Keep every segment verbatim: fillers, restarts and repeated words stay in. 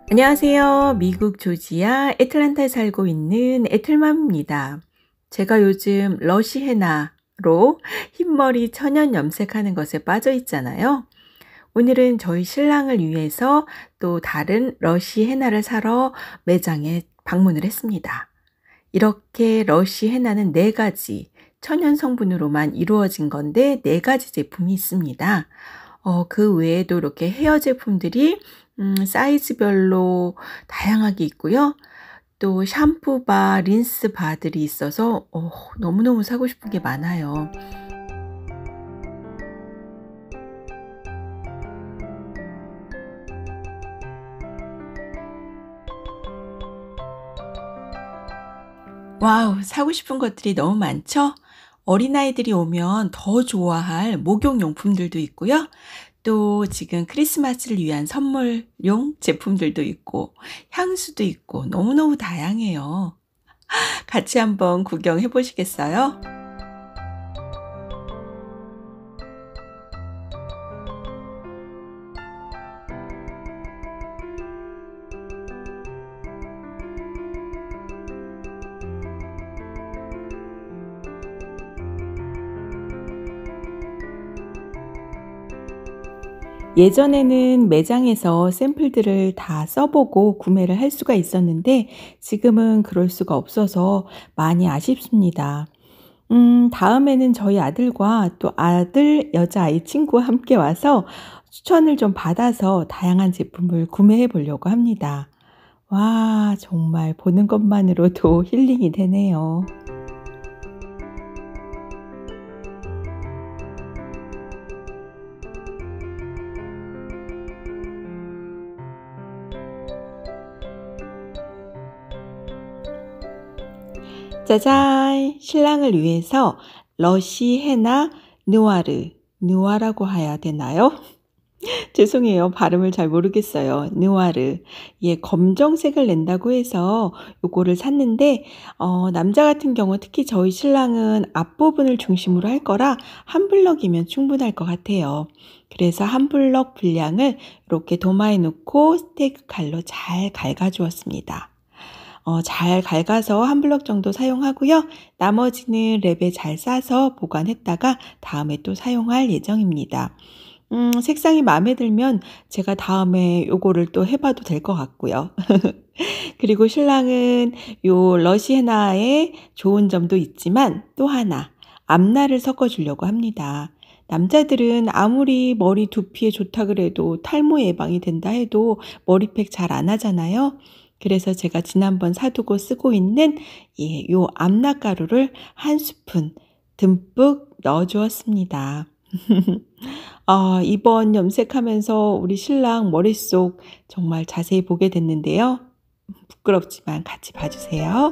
안녕하세요. 미국 조지아 애틀랜타에 살고 있는 애틀맘입니다. 제가 요즘 러쉬 헤나로 흰머리 천연 염색하는 것에 빠져 있잖아요. 오늘은 저희 신랑을 위해서 또 다른 러쉬 헤나를 사러 매장에 방문을 했습니다. 이렇게 러쉬 헤나는 네 가지 천연 성분으로만 이루어진 건데 네 가지 제품이 있습니다. 어, 그 외에도 이렇게 헤어 제품들이 음, 사이즈별로 다양하게 있고요. 또 샴푸바, 린스바들이 있어서 어, 너무너무 사고 싶은 게 많아요. 와우, 사고 싶은 것들이 너무 많죠? 어린아이들이 오면 더 좋아할 목욕용품들도 있고요. 또 지금 크리스마스를 위한 선물용 제품들도 있고, 향수도 있고, 너무너무 다양해요. 같이 한번 구경해 보시겠어요? 예전에는 매장에서 샘플들을 다 써보고 구매를 할 수가 있었는데 지금은 그럴 수가 없어서 많이 아쉽습니다. 음, 다음에는 저희 아들과 또 아들 여자아이 친구와 함께 와서 추천을 좀 받아서 다양한 제품을 구매해 보려고 합니다. 와, 정말 보는 것만으로도 힐링이 되네요. 짜잔! 신랑을 위해서 러쉬 헤나 느와르, 느와라고 해야 되나요? 죄송해요. 발음을 잘 모르겠어요. 느와르. 예, 검정색을 낸다고 해서 요거를 샀는데, 어, 남자 같은 경우 특히 저희 신랑은 앞부분을 중심으로 할 거라 한 블럭이면 충분할 것 같아요. 그래서 한 블럭 분량을 이렇게 도마에 넣고 스테이크 칼로 잘 갈가 주었습니다. 어, 잘 갈가서 한 블럭 정도 사용하고요. 나머지는 랩에 잘 싸서 보관했다가 다음에 또 사용할 예정입니다. 음, 색상이 마음에 들면 제가 다음에 요거를 또 해봐도 될 것 같고요. 그리고 신랑은 요 러시애나의 좋은 점도 있지만 또 하나 앞날을 섞어주려고 합니다. 남자들은 아무리 머리 두피에 좋다 그래도 탈모 예방이 된다 해도 머리팩 잘 안 하잖아요. 그래서 제가 지난번 사두고 쓰고 있는 예, 요 암락 가루를 한 스푼 듬뿍 넣어 주었습니다. 아, 이번 염색하면서 우리 신랑 머릿속 정말 자세히 보게 됐는데요. 부끄럽지만 같이 봐주세요.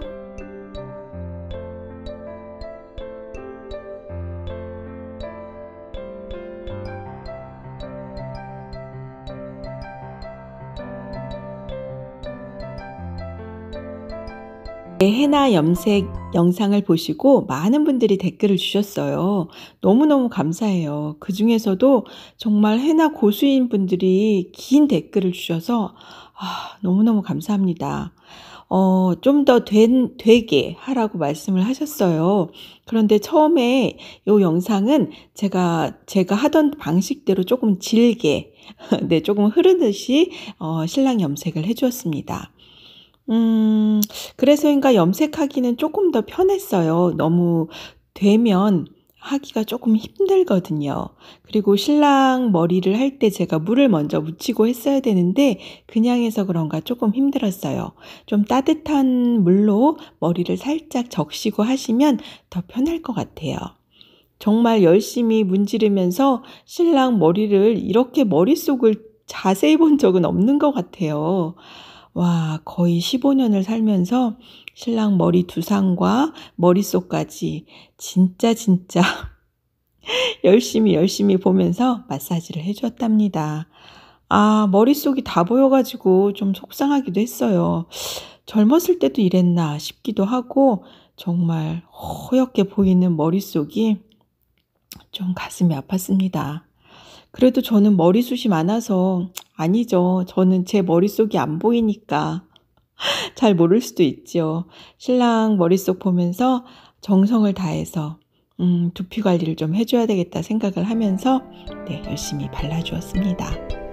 네, 헤나 염색 영상을 보시고 많은 분들이 댓글을 주셨어요. 너무너무 감사해요. 그 중에서도 정말 헤나 고수인 분들이 긴 댓글을 주셔서 아, 너무너무 감사합니다. 어, 좀 더 된, 되게 하라고 말씀을 하셨어요. 그런데 처음에 이 영상은 제가, 제가 하던 방식대로 조금 질게, 네, 조금 흐르듯이 어, 신랑 염색을 해주었습니다. 음, 그래서인가 염색하기는 조금 더 편했어요. 너무 되면 하기가 조금 힘들거든요. 그리고 신랑 머리를 할 때 제가 물을 먼저 묻히고 했어야 되는데 그냥 해서 그런가 조금 힘들었어요. 좀 따뜻한 물로 머리를 살짝 적시고 하시면 더 편할 것 같아요. 정말 열심히 문지르면서 신랑 머리를 이렇게 머릿속을 자세히 본 적은 없는 것 같아요. 와, 거의 십오 년을 살면서 신랑 머리 두상과 머릿속까지 진짜 진짜 열심히 열심히 보면서 마사지를 해주었답니다. 아, 머릿속이 다 보여가지고 좀 속상하기도 했어요. 젊었을 때도 이랬나 싶기도 하고 정말 허옇게 보이는 머릿속이 좀 가슴이 아팠습니다. 그래도 저는 머리숱이 많아서 아니죠. 저는 제 머릿속이 안 보이니까 잘 모를 수도 있죠. 신랑 머릿속 보면서 정성을 다해서 음 '두피 관리를 좀 해 줘야 되겠다.' 생각을 하면서 네 열심히 발라 주었습니다.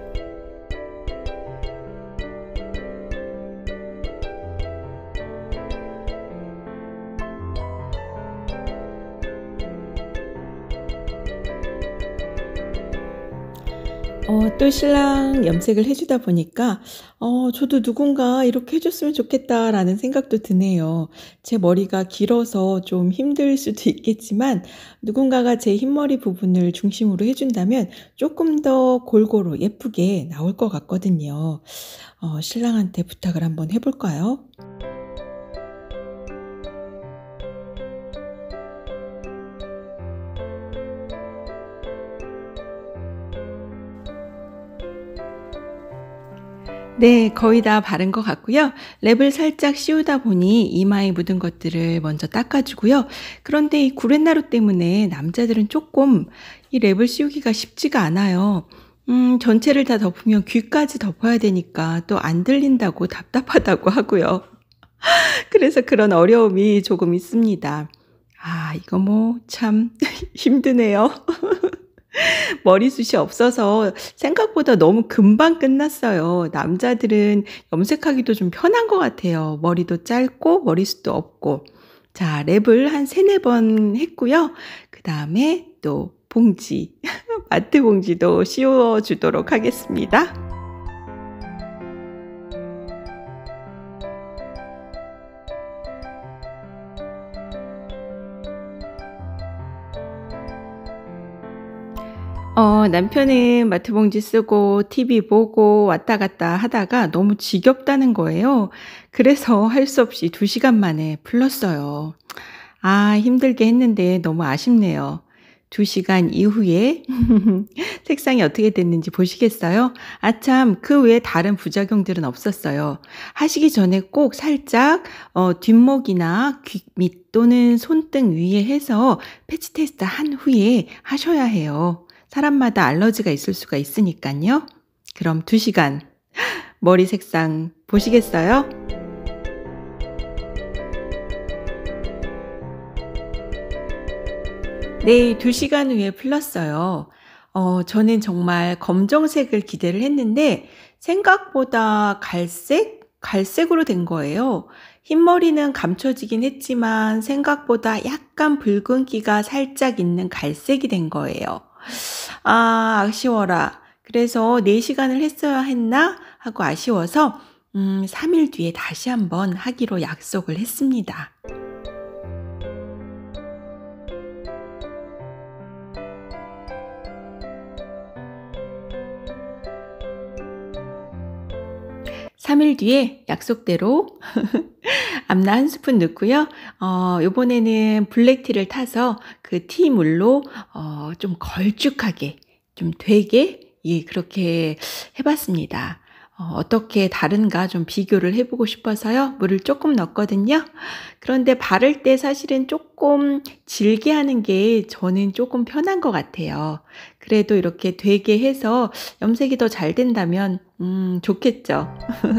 어 또 신랑 염색을 해 주다 보니까 어 저도 '누군가 이렇게 해 줬으면 좋겠다.'라는 생각도 드네요. 제 머리가 길어서 좀 힘들 수도 있겠지만 누군가가 제 흰머리 부분을 중심으로 해 준다면 쪼끔 더 골고루 예쁘게 나올 것 같거든요. 어 신랑한테 부탁을 한번 해 볼까요? 네. 거의 다 바른 것 같고요. 랩을 살짝 씌우다 보니 이마에 묻은 것들을 먼저 닦아 주고요. 그런데 이 구렛나루 때문에 남자들은 쪼끔 이 랩을 씌우기가 쉽지가 않아요. 음 전체를 다 덮으면 귀까지 덮어야 되니까 또 안 들린다고 답답하다고 하고요. 그래서 그런 어려움이 조금 있습니다. 아 이거 뭐 참 힘드네요. 머리숱이 없어서 생각보다 너무 금방 끝났어요. 남자들은 염색하기도 좀 편한 것 같아요. 머리도 짧고 머리숱도 없고. 자 랩을 한 세네 번 했고요. 그다음에 또 봉지, 마트 봉지도 씌워 주도록 하겠습니다. 어 남편은 마트 봉지 쓰고 티비 보고 왔다 갔다 하다가 너무 지겹다는 거예요. 그래서 할 수 없이 두 시간 만에 풀렀어요. 아 힘들게 했는데 너무 아쉽네요. 두 시간 이후에 색상이 어떻게 됐는지 보시겠어요? 아참 그 외에 다른 부작용들은 없었어요. 하시기 전에 꼭 살짝 어 뒷목이나 귀 밑 또는 손등 위에 해서 패치 테스트 한 후에 하셔야 해요. 사람마다 알러지가 있을 수가 있으니깐요. 그럼 두 시간 머리 색상 보시겠어요? 네. 두 시간 후에 풀렀어요. 어 저는 정말 검정색을 기대를 했는데 생각보다 갈색? 갈색으로 된 거예요. 흰머리는 감춰지긴 했지만 생각보다 약간 붉은기가 살짝 있는 갈색이 된 거예요. '아 아쉬워라. 그래서 네 시간을 했어야 했나?' 하고 아쉬워서 음 삼 일 뒤에 다시 한번 하기로 약속을 했습니다. 삼 일 뒤에 약속대로 암라 한 스푼 넣고요. 어 요번에는 블랙티를 타서 그 티 물로 어 좀 걸쭉하게 좀 되게 예 그렇게 해 봤습니다. 어 어떻게 다른가 좀 비교를 해 보고 싶어서요. 물을 쪼끔 넣었거든요. 그런데 바를 때 사실은 쪼끔 질게 하는 게 저는 쪼끔 편한 것 같아요. 그래도 이렇게 되게 해서 염색이 더 잘 된다면 음 좋겠죠.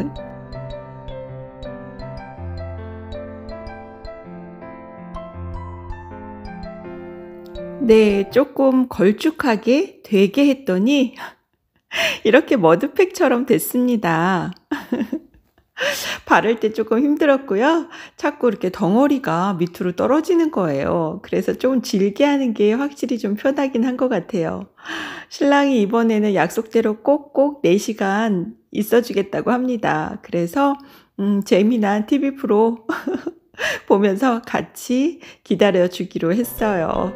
네. 쪼끔 걸쭉하게 되게 했더니 이렇게 머드팩처럼 됐습니다. 바를 때 쪼끔 힘들었고요. 자꾸 이렇게 덩어리가 밑으로 떨어지는 거예요. 그래서 좀 질게 하는 게 확실히 좀 편하긴 한 것 같아요. 신랑이 이번에는 약속대로 꼭꼭 네 시간 있어 주겠다고 합니다. 그래서 음 재미난 티비 프로 보면서 같이 기다려 주기로 했어요.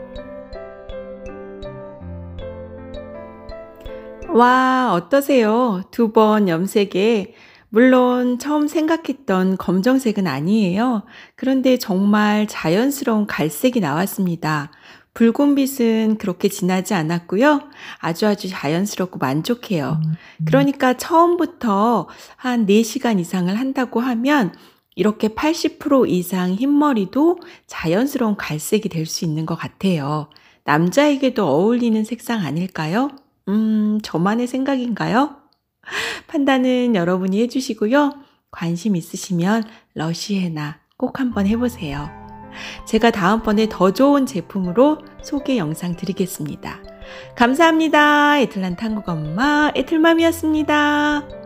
와 어떠세요? 두 번 염색에 물론 처음 생각했던 검정색은 아니에요. 그런데 정말 자연스러운 갈색이 나왔습니다. 붉은빛은 그렇게 진하지 않았고요. 아주 아주 자연스럽고 만족해요. 그러니까 처음부터 한 네 시간 이상을 한다고 하면 이렇게 팔십 퍼센트 이상 흰머리도 자연스러운 갈색이 될 수 있는 것 같아요. 남자에게도 어울리는 색상 아닐까요? 음 저만의 생각인가요? 판단은 여러분이 해주시고요. 관심 있으시면 러쉬 헤나 꼭 한번 해보세요. 제가 다음번에 더 좋은 제품으로 소개 영상 드리겠습니다. 감사합니다. 애틀란타 한국 엄마 애틀맘이었습니다.